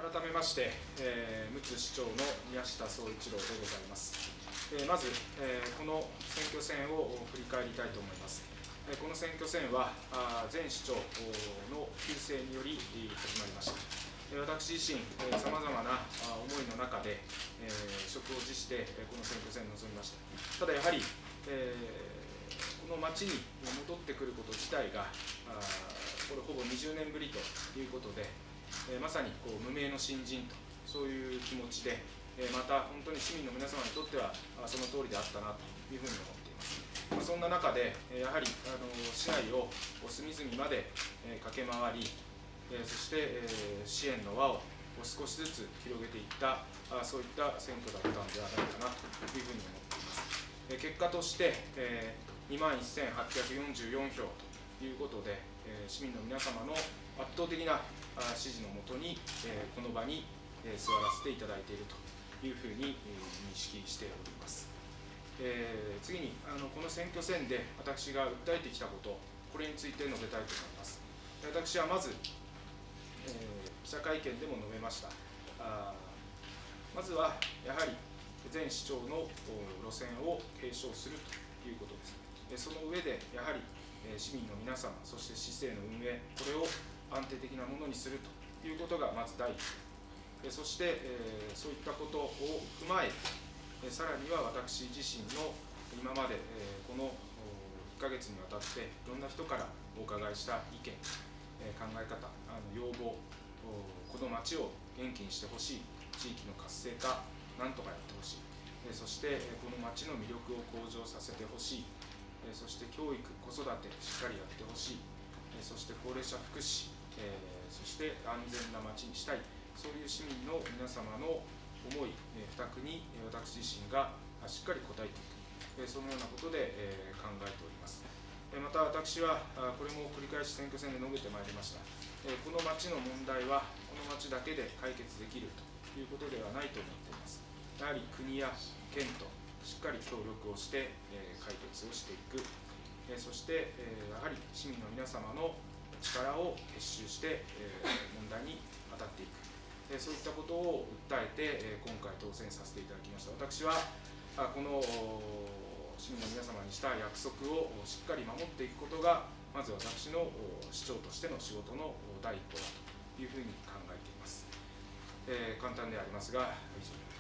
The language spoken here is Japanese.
改めまして、陸奥市長の宮下総一郎でございます。まず、この選挙戦を振り返りたいと思います。この選挙戦は前市長の急逝により始まりました。私自身、さまざまな思いの中で、職を辞してこの選挙戦に臨みました。ただやはり、この町に戻ってくること自体が、これほぼ20年ぶりということで、まさに無名の新人と、そういう気持ちで、また本当に市民の皆様にとってはその通りであったなというふうに思っています。そんな中で、やはり市内を隅々まで駆け回り、そして支援の輪を少しずつ広げていった、そういった選挙だったのではないかなというふうに思っています。結果として、21,844票ということで、市民の皆様の圧倒的な支持のもとに、この場に座らせていただいているというふうに認識しております。次にこの選挙戦で私が訴えてきたこと、これについて述べたいと思います。私はまず、記者会見でも述べました。まずはやはり前市長の路線を継承するということです。その上でやはり市民の皆様、そして市政の運営、これを安定的なものにするということがまず第一。そして、そういったことを踏まえて、さらには私自身の今までこの1ヶ月にわたっていろんな人からお伺いした意見、考え方、要望、この町を元気にしてほしい、地域の活性化、なんとかやってほしい、そしてこの町の魅力を向上させてほしい、そして教育、子育てしっかりやってほしい、そして高齢者福祉、そして安全な町にしたい、そういう市民の皆様の思い、負託に私自身がしっかり応えていく、そのようなことで考えております。また私はこれも繰り返し選挙戦で述べてまいりました。この町の問題はこの町だけで解決できるということではないと思っています。やはり国や県としっかり協力をして解決をしていく、そしてやはり市民の皆様の力を結集して問題に当たっていく、そういったことを訴えて今回当選させていただきました。私はこの市民の皆様にした約束をしっかり守っていくことがまず私の市長としての仕事の第一歩だというふうに考えています。簡単でありますが以上です。